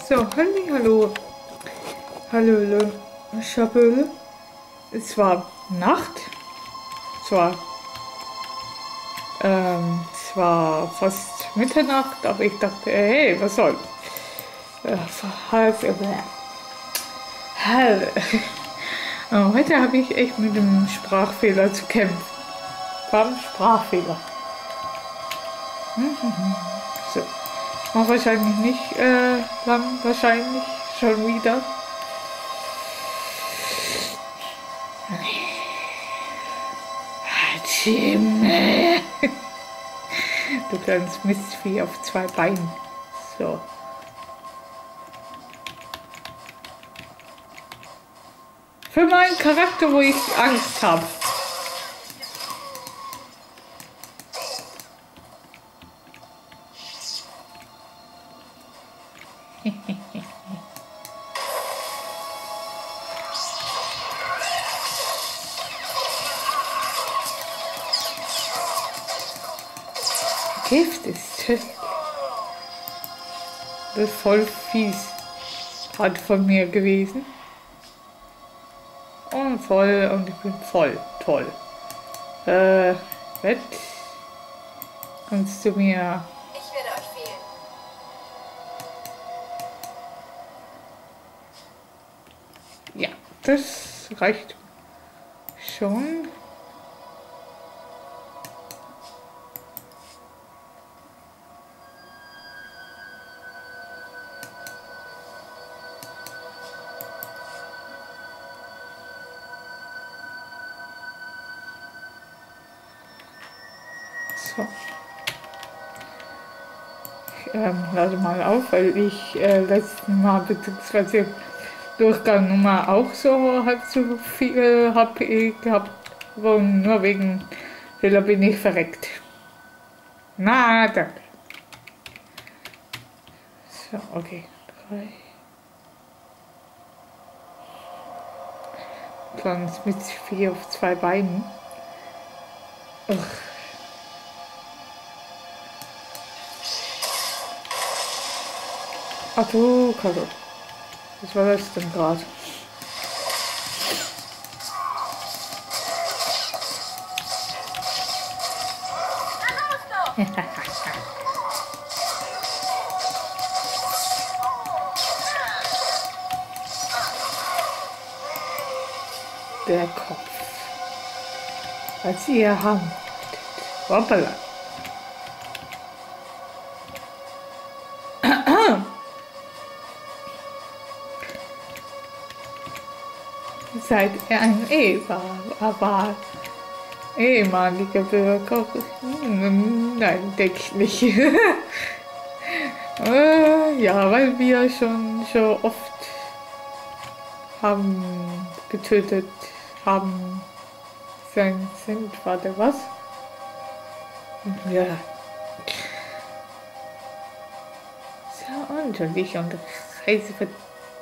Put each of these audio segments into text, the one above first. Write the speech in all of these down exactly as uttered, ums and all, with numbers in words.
So, halli, hallo. Hallo, Schaböle. Es war Nacht. Es war, ähm, es war fast Mitternacht, aber ich dachte, hey, was soll's. Äh, halb, halb. Oh, heute habe ich echt mit dem Sprachfehler zu kämpfen. Beim Sprachfehler. So. Mach wahrscheinlich nicht äh, lang, wahrscheinlich schon wieder. Himmel. Du kleines Mistvieh auf zwei Beinen. So. Für meinen Charakter, wo ich Angst habe. Gift ist tödlich. Das ist voll fies. Hat von mir gewesen. Und voll, und ich bin voll toll. Äh, Bett. Kannst du mir... Ich werde euch fehlen. Ja, das reicht schon. So. Ich ähm, lade mal auf, weil ich äh, letzten Mal bzw. Durchgang Nummer auch so halb so viel H P gehabt und nur wegen Fehler bin ich verreckt. Na, danke. So, okay. Drei. Sonst mit vier auf zwei Beinen. Ugh. Ach du Kacke. Was war das denn gerade? Der Kopf. Als ihr Hand. Hoppala. Seid ihr ein Eva, aber ehemaliger Bürger? Nein, denke ich nicht. äh, ja, weil wir schon so oft haben getötet haben sein sind. Warte, was? Ja. So, und ich und Reise für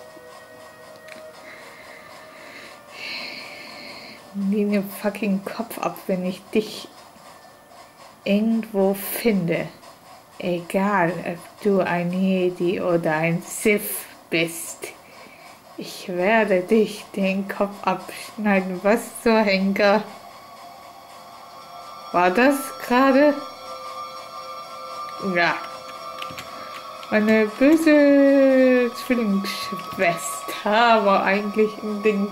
Nimm den fucking Kopf ab, wenn ich dich irgendwo finde. Egal, ob du ein Jedi oder ein Sith bist. Ich werde dich den Kopf abschneiden. Was zur Henker? War das gerade? Ja. Meine böse Zwillingsschwester war eigentlich in den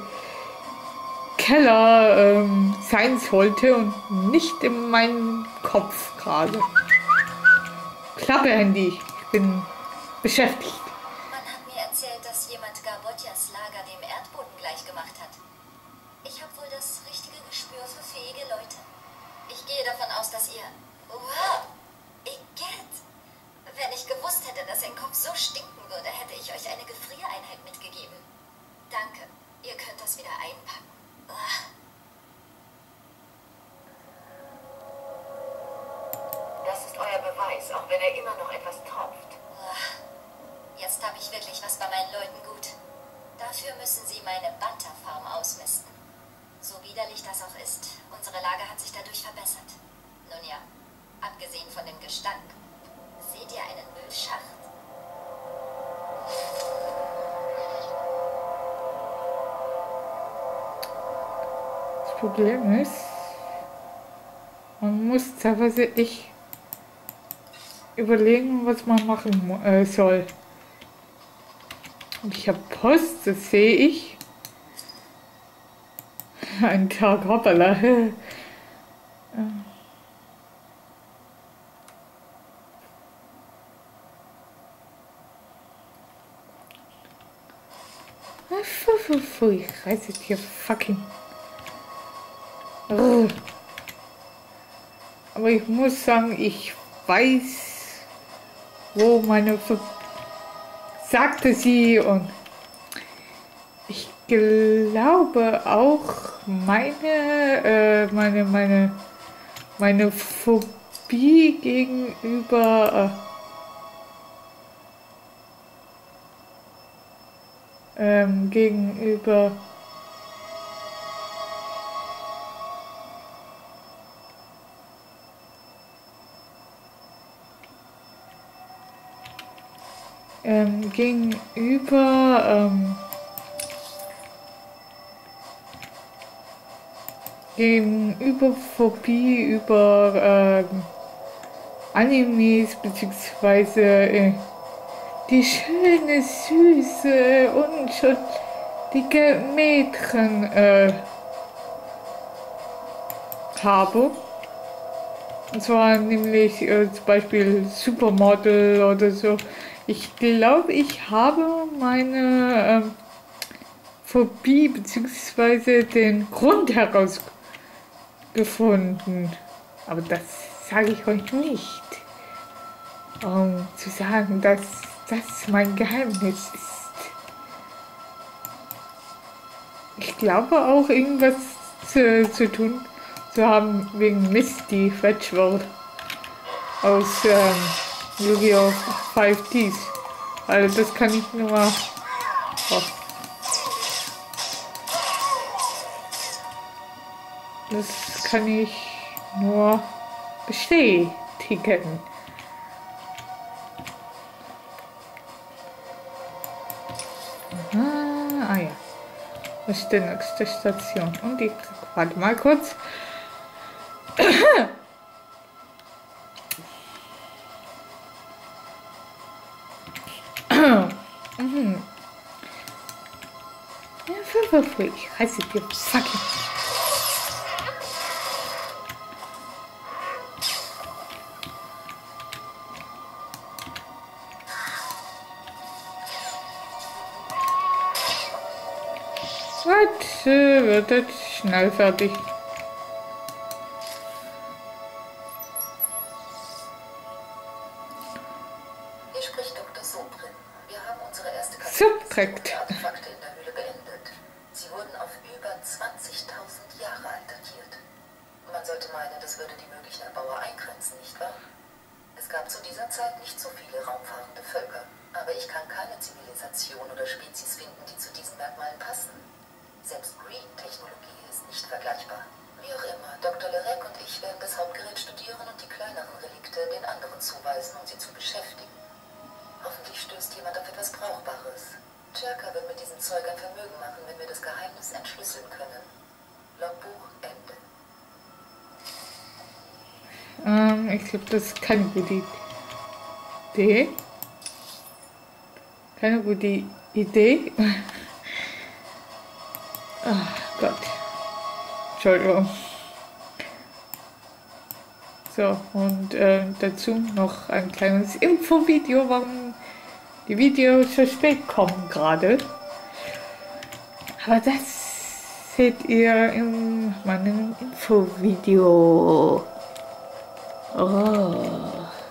Keller ähm, sein sollte und nicht in meinem Kopf gerade. Klappe, Handy, ich bin beschäftigt. Man hat mir erzählt, dass jemand Gabotjas Lager dem Erdboden gleichgemacht hat. Ich habe wohl das richtige Gespür für fähige Leute. Ich gehe davon aus, dass ihr... Wow! Igitt! Wenn ich gewusst hätte, dass ein Kopf so stinken würde, hätte ich euch eine Gefriereinheit mitgegeben. Danke. Ihr könnt das wieder einpacken. Das ist euer Beweis, auch wenn er immer noch etwas tropft. Jetzt habe ich wirklich was bei meinen Leuten gut. Dafür müssen sie meine Butterfarm ausmisten. So widerlich das auch ist, unsere Lage hat sich dadurch verbessert. Nun ja, abgesehen von dem Gestank. Seht ihr einen Müllschacht? Problem ist, man muss teilweise echt überlegen, was man machen äh, soll. Und ich habe Post, das sehe ich. Ein Tag, hoppala. Ich reiße hier fucking. Aber ich muss sagen, ich weiß, wo meine Ver sagte sie, und ich glaube auch meine äh, meine meine meine Phobie gegenüber äh, ähm, gegenüber ähm, gegenüber ähm, gegenüber Phobie über ähm, Animes beziehungsweise äh, die schöne, süße, unschuldige Mädchen äh, habe. Und zwar nämlich äh, zum Beispiel Supermodel oder so. Ich glaube, ich habe meine äh, Phobie bzw. den Grund herausgefunden. Aber das sage ich euch nicht, um zu sagen, dass das mein Geheimnis ist. Ich glaube auch, irgendwas zu, zu tun zu haben wegen Misty Fetchworld aus ähm, Yu-Gi-Oh! fünf Ds. Also das kann ich nur... Oh. Das kann ich nur bestätigen. Aha, ah ja. Das ist die nächste Station. Und ich warte mal kurz. mhm. Ja, für, für, ich heiße dir fucking. Warte, wird das schnell fertig. Hier spricht Doktor Sobrin. Wir haben unsere erste Subtrakt. der Artefakte in der Höhle beendet. Sie wurden auf über zwanzigtausend Jahre alt datiert. Man sollte meinen, das würde die möglichen Erbauer eingrenzen, nicht wahr? Es gab zu dieser Zeit nicht so viele raumfahrende Völker, aber ich kann keine Zivilisation oder Spezies finden, die zu diesen Merkmalen passen. Selbst Green-Technologie ist nicht vergleichbar. Wie auch immer, Doktor Lerek und ich werden das Hauptgerät studieren und die kleineren Relikte den anderen zuweisen, um sie zu beschäftigen. Hoffentlich stößt jemand auf etwas Brauchbares. Cherka wird mit diesem Zeug ein Vermögen machen, wenn wir das Geheimnis entschlüsseln können. Logbuch Ende. Ähm, ich glaube, das ist keine gute Idee. Keine gute Idee. Oh Gott. Entschuldigung. So, und äh, dazu noch ein kleines Infovideo, warum die Videos so spät kommen gerade. Aber das seht ihr in meinem Infovideo. Oh.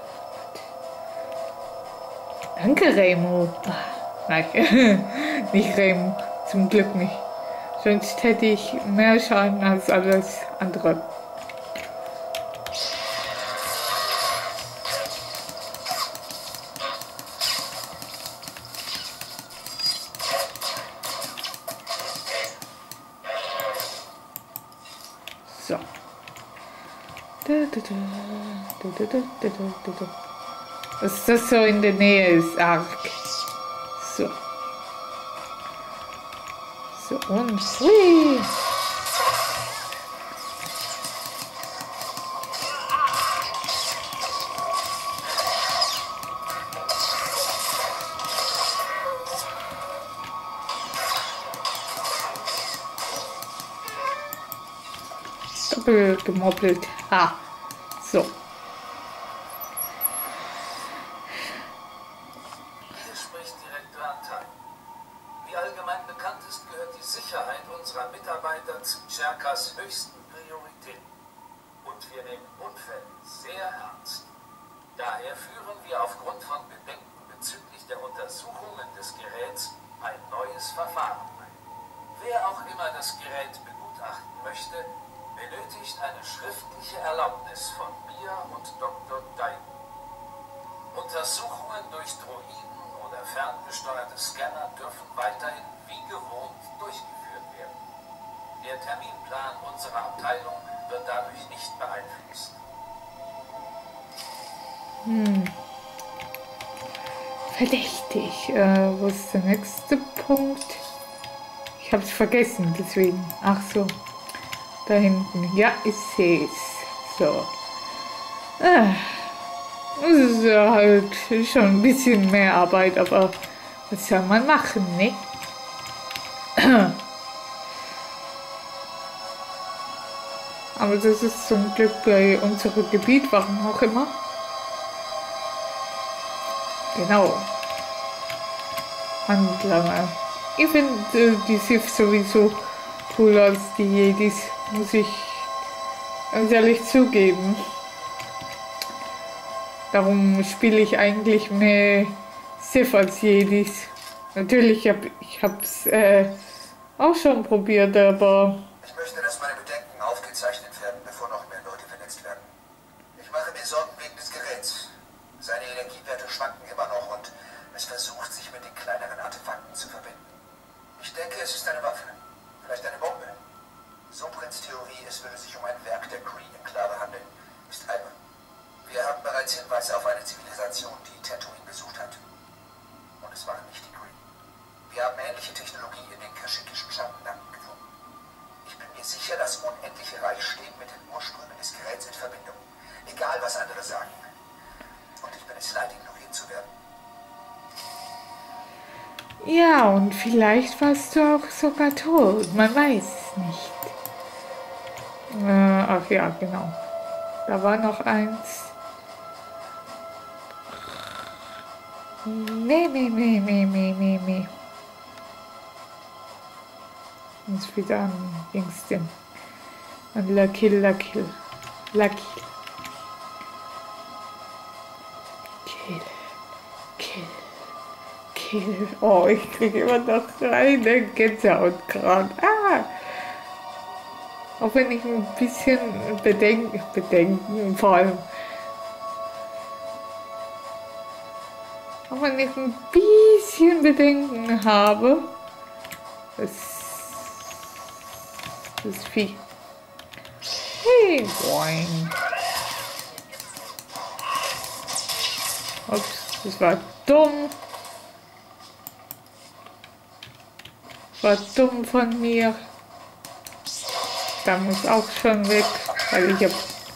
Danke, Remo. Ach, nein, nicht Remo. Zum Glück nicht. Sonst hätte ich mehr Schaden als alles andere. So. Was das so in der Nähe ist, arg. So. So, und hui. doppelt gemoppelt. Ah, so. Hier spricht Direktor Antal. Wie allgemein bekannt ist, gehört die Sicherheit unserer Mitarbeiter zu Cherkas höchsten Prioritäten. Und wir nehmen Unfälle sehr ernst. Daher führen wir aufgrund von Bedenken bezüglich der Untersuchungen des Geräts ein neues Verfahren ein. Wer auch immer das Gerät begutachten möchte, benötigt eine schriftliche Erlaubnis von mir und Doktor Daigo. Untersuchungen durch Droiden oder ferngesteuerte Scanner dürfen weiterhin wie gewohnt durchgeführt werden. Der Terminplan unserer Abteilung wird dadurch nicht beeinflusst. Hm. Verdächtig. Äh, wo ist der nächste Punkt? Ich habe es vergessen, deswegen. Ach so. Da hinten. Ja, ich sehe es. So. Ah. Das ist ja halt schon ein bisschen mehr Arbeit, aber was soll man machen, ne? Aber das ist zum Glück bei unserem Gebiet, warum auch immer. Genau. Handlanger. Ich finde äh, die Sith sowieso cooler als die Jedis, muss ich ganz ehrlich zugeben. Darum spiele ich eigentlich mehr Sith als Jedis. Natürlich, hab, ich habe es äh, auch schon probiert, aber... Ich möchte, dass meine Bedenken aufgezeichnet werden, bevor noch mehr Leute verletzt werden. Ich mache mir Sorgen wegen des Geräts. Seine Energiewerte schwanken immer noch und es versucht, sich mit den kleineren Artefakten zu verbinden. Ich denke, es ist eine Waffe. Vielleicht eine Bombe. Sobrins Theorie, es würde sich um ein Werk der Kree-Enklave handeln, ist albern. Wir haben bereits Hinweise auf eine Zivilisation, die Tatooine besucht hat. Und es waren nicht die Kree. Wir haben ähnliche Technologie in den kaschikischen Schattenlanden gefunden. Ich bin mir sicher, das unendliche Reich steht mit den Ursprüngen des Geräts in Verbindung. Egal, was andere sagen. Und ich bin es leid, ignoriert zu werden. Ja, und vielleicht warst du auch sogar tot. Man weiß es nicht. Äh, ach ja, genau. Da war noch eins. Nee, nee, nee, nee, nee, nee, nee. Muss wieder an Dings denn. An Lucky, Lucky, Lucky. Kill, kill, kill. Oh, ich kriege immer noch eine Gänsehaut gerade. Ah! Auch wenn ich ein bisschen Bedenken, Bedenken vor allem. Auch wenn ich ein bisschen Bedenken habe, das, das Vieh. Hey, boing. Ups, das war dumm. Das war dumm von mir. Da muss auch schon weg, weil ich habe...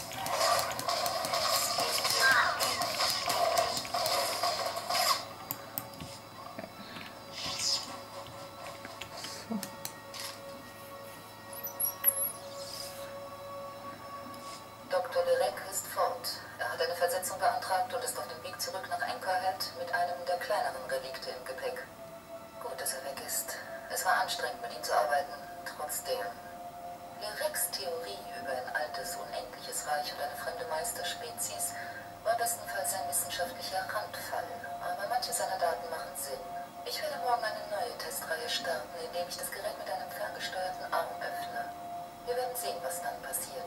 Doktor Derek ist fort. Er hat eine Versetzung beantragt und ist auf dem Weg zurück nach Anchorhead mit einem der kleineren Relikte im Gepäck. Gut, dass er weg ist. Es war anstrengend, mit ihm zu arbeiten. Trotzdem. Dereks Theorie über ein altes, unendliches Reich und eine fremde Meisterspezies war bestenfalls ein wissenschaftlicher Randfall. Aber manche seiner Daten machen Sinn. Ich werde morgen eine neue Testreihe starten, indem ich das Gerät mit einem ferngesteuerten Arm öffne. Wir werden sehen, was dann passiert.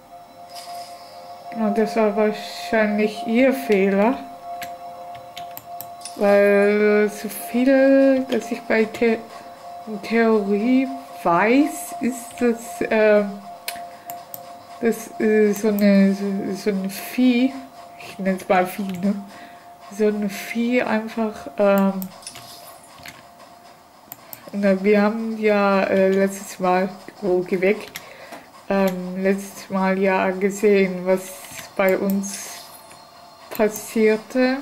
Und das war wahrscheinlich ihr Fehler, weil so viel, dass ich bei The Theorie weiß, ist das, äh, das äh, so, eine, so, so ein Vieh, ich nenne es mal Vieh, ne? So ein Vieh einfach, ähm, na, wir haben ja äh, letztes Mal, oh, geh weg, ähm, letztes Mal ja gesehen, was bei uns passierte.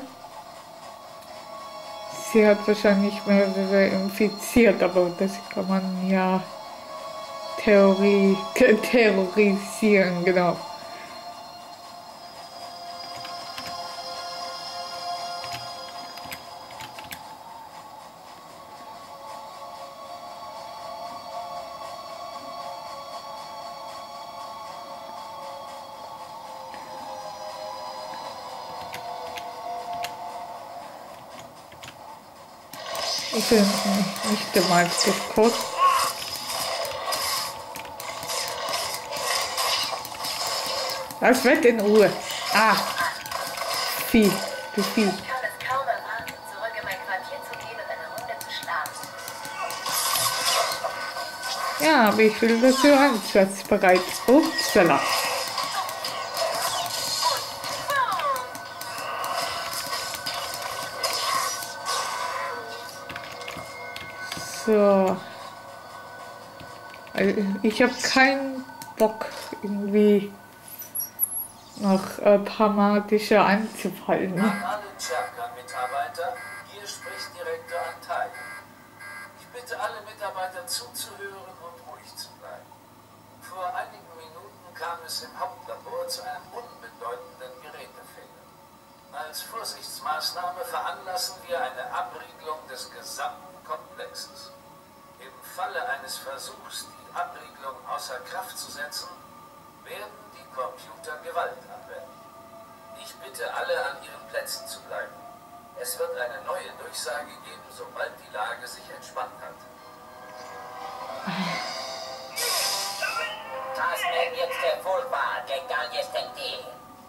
Sie hat wahrscheinlich mehrere infiziert, aber das kann man ja Theorie, terrorisieren, genau. Ich bin nicht gemeint, kurz. Das wird in Ruhe. Ah, Vieh, du Vieh. Ich kann es kaum erwarten, zurück in mein Quartier zu gehen und eine Runde zu schlafen. Ja, aber ich will, dass du einsatzbereit bist. Upsala. So. Also ich habe keinen Bock, irgendwie noch äh, dramatischer anzufallen. An alle Cherka-Mitarbeiter, hier spricht Direktor Antai. Ich bitte alle Mitarbeiter zuzuhören und ruhig zu bleiben. Vor einigen Minuten kam es im Hauptlabor zu einem unbedeutenden Gerätefehler. Als Vorsichtsmaßnahme veranlassen wir eine Abriegelung des gesamten Komplexes. Im Falle eines Versuchs, die Abriegelung außer Kraft zu setzen, werden die Computer Gewalt anwenden. Ich bitte alle, an ihren Plätzen zu bleiben. Es wird eine neue Durchsage geben, sobald die Lage sich entspannt hat. Das mir jetzt der Wohlfahrt, der Galliestente.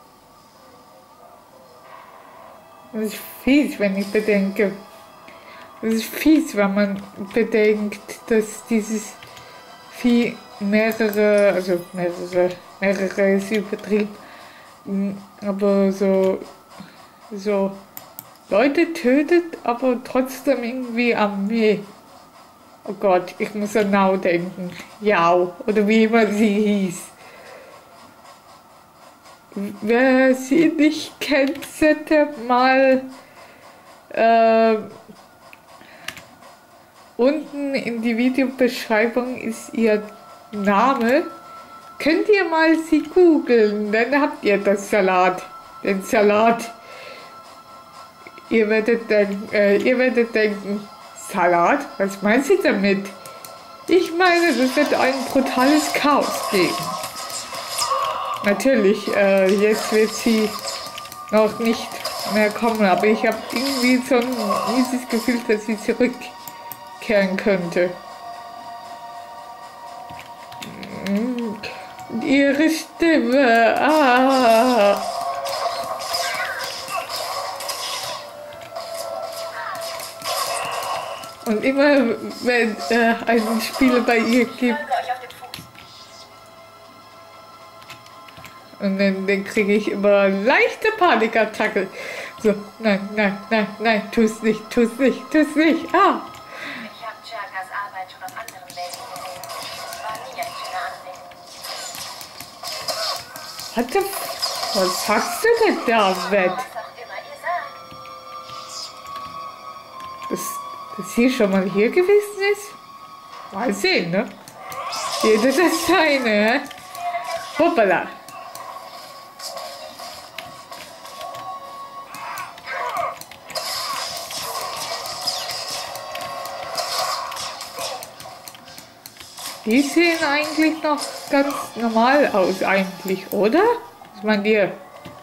Das ist fies, wenn ich bedenke. Das ist fies, wenn man bedenkt, dass dieses Vieh mehrere, also mehrere, mehrere ist übertrieben, aber so, so Leute tötet, aber trotzdem irgendwie Armee. Oh Gott, ich muss an Nau denken. Jau, oder wie immer sie hieß. Wer sie nicht kennt, sollte mal äh, unten in die Videobeschreibung ist ihr Name. Könnt ihr mal sie googeln, dann habt ihr das Salat. Den Salat. Ihr werdet, denken, äh, ihr werdet denken, Salat? Was meint sie damit? Ich meine, es wird ein brutales Chaos geben. Natürlich, äh, jetzt wird sie noch nicht mehr kommen, aber ich habe irgendwie so ein mieses Gefühl, dass sie zurückkehren könnte. Und ihre Stimme, ah. Und immer, wenn äh, ein Spieler bei ihr gibt, und dann, dann kriege ich immer leichte Panikattacke. So, nein, nein, nein, nein, tu's nicht, tu's nicht, tu's nicht. Ah. Ich habe Cherkas Arbeit schon auf anderen Welten gesehen. Es war nie ein schöner Anblick. Warte, was sagst du denn da, Wett? Was auch immer ihr sagt. Dass, dass sie schon mal hier gewesen ist? Mal sehen, ne? Jeder das seine, hä? Hoppala. Die sehen eigentlich noch ganz normal aus, eigentlich, oder? Was meint ihr?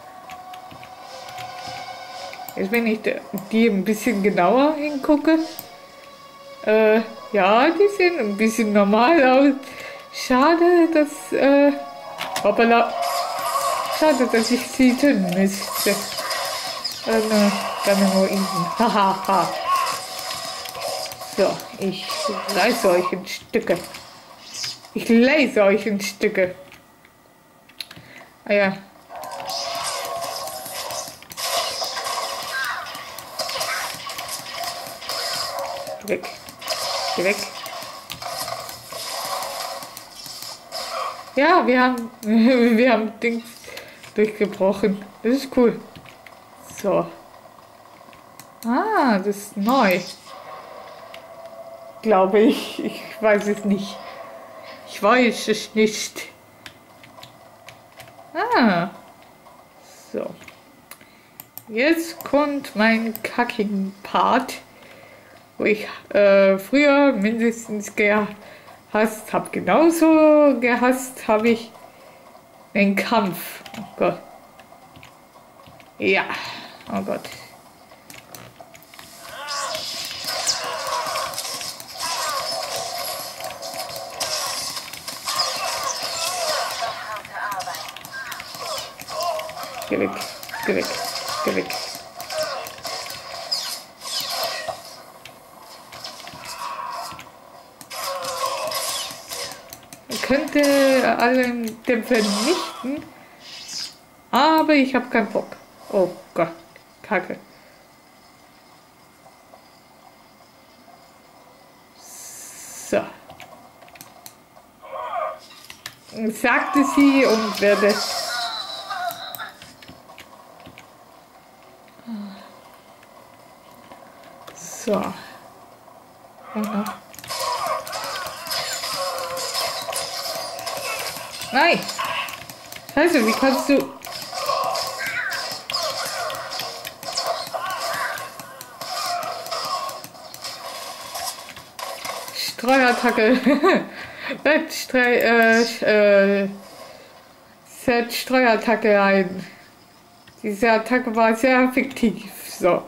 Jetzt, wenn ich die ein bisschen genauer hingucke, äh, ja, die sehen ein bisschen normal aus. Schade, dass, äh, hoppala, schade, dass ich sie töten müsste. Dann, äh, dann nur ihn. Hahaha. So, ich reiße euch in Stücke. Ich lese euch in Stücke. Ah ja. Geh weg. Geh weg. Ja, wir haben, wir haben Dings durchgebrochen. Das ist cool. So. Ah, das ist neu. Glaube ich. Ich weiß es nicht. Ich weiß es nicht. Ah. So. Jetzt kommt mein Kacking-Part, wo ich äh, früher mindestens gehasst habe. Genauso gehasst habe ich den Kampf. Oh Gott. Ja. Oh Gott. Geh weg, geh weg, geh weg. Ich könnte alle Dämpfer vernichten, aber ich habe keinen Bock. Oh Gott, Kacke. So. Sagte sie und werde... So. Und noch. Nein! Scheiße, wie kannst du... Streuattacke. Streu, äh, äh, Set Streuattacke ein. Diese Attacke war sehr effektiv. So.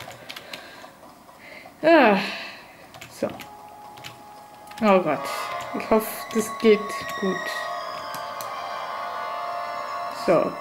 Ah. So. Oh Gott. Ich hoffe, das geht gut. So.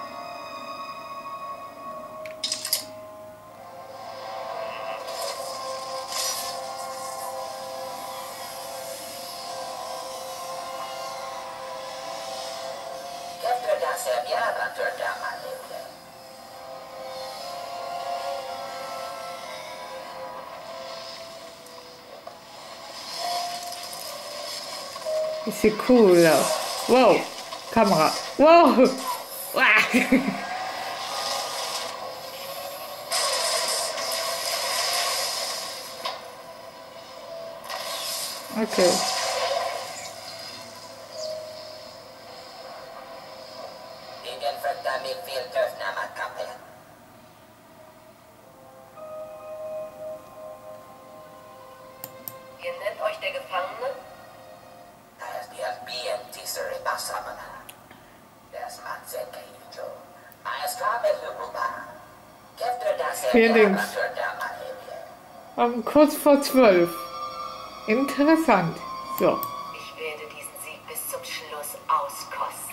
Sieht cool aus. Wow. Kamera. Wow. Okay. Ihr nennt euch der Gefangene? Vielen Dank. Um, kurz vor zwölf. Interessant. So. Ich werde diesen Sieg bis zum Schluss auskosten.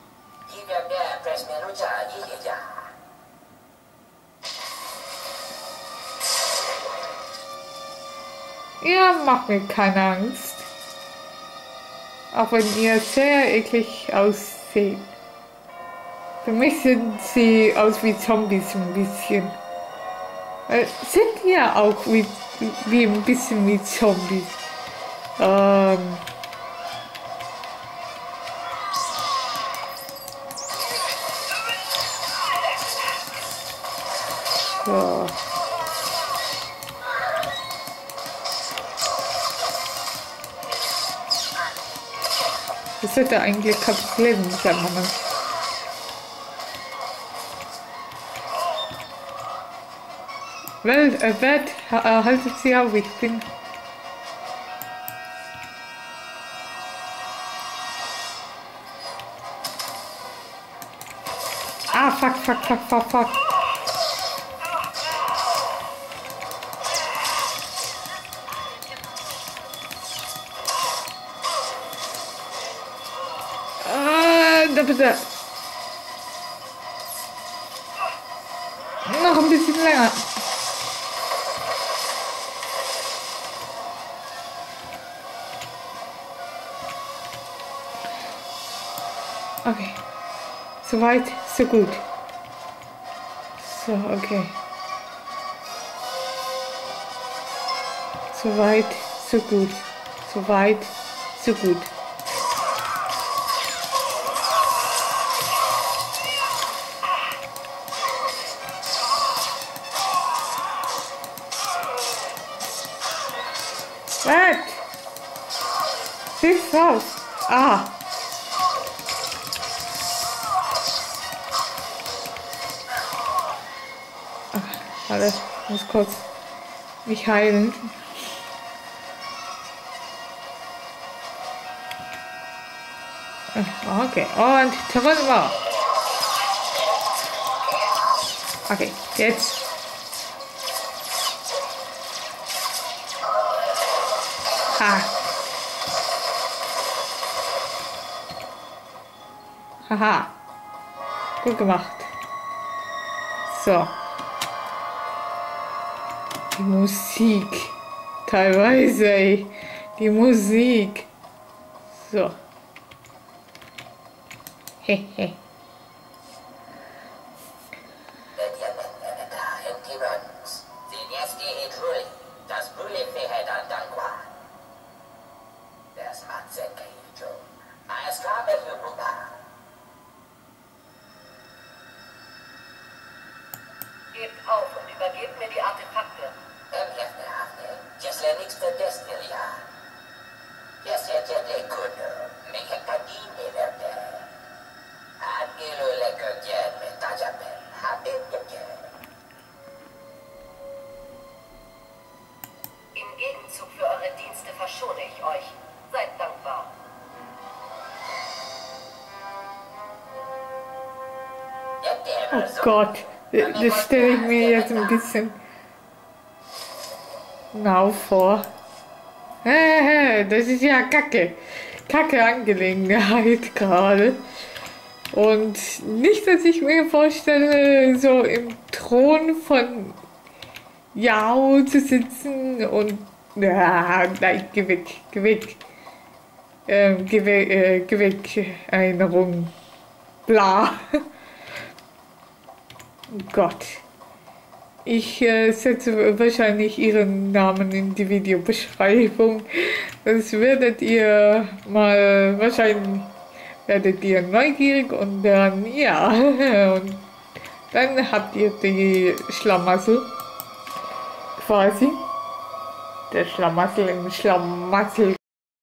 Ihr macht mir keine Angst. Auch wenn ihr sehr eklig ausseht. Für mich sind sie aus wie Zombies ein bisschen. Äh, sind ja auch wie, wie ein bisschen wie Zombies. Ähm. So. Das hätte eigentlich kapitulieren sein, Mama. Welt, äh, Welt, äh, haltet sie auf, ich bin... Ah, fuck, fuck, fuck, fuck, fuck. Ah, da bitte. Noch ein bisschen länger. Okay. So weit, so gut. So, okay. So weit, so gut. So weit, so gut. Was? Sieht's raus. Ah! Ach, warte, ich muss kurz mich heilen. Okay, und zurück. Okay, jetzt. Ha. Haha. Gut gemacht. So. Die Musik. Teilweise, ey. Die Musik. So. Hehe. Gebt auf und übergebt mir die Artefakte. Im Gegenzug für eure Dienste verschone ich euch. Seid dankbar. Oh Gott, das stelle ich mir jetzt ein bisschen genau vor. Das ist ja Kacke. Kacke Angelegenheit gerade. Und nicht, dass ich mir vorstelle, so im Thron von Yao zu sitzen und ja, nein, geh weg, geh weg. Ähm, geh weg, äh, geh weg, Erinnerung. Bla. Gott. Ich äh, setze wahrscheinlich Ihren Namen in die Videobeschreibung. Das werdet ihr mal, wahrscheinlich werdet ihr neugierig und dann, ja, und dann habt ihr die Schlamassel quasi. Der Schlamassel im Schlamassel.